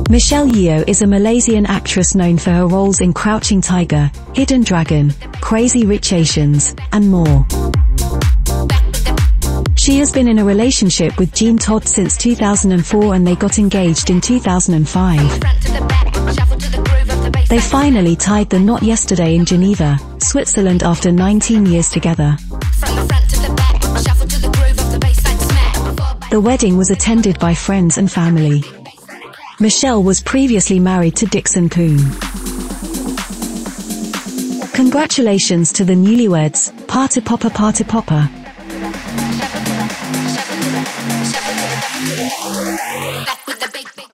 Michelle Yeoh is a Malaysian actress known for her roles in Crouching Tiger, Hidden Dragon, Crazy Rich Asians, and more. She has been in a relationship with Jean Todt since 2004 and they got engaged in 2005. They finally tied the knot yesterday in Geneva, Switzerland after 19 years together. The wedding was attended by friends and family. Michelle was previously married to Dickson Poon. Congratulations to the newlyweds, party popper.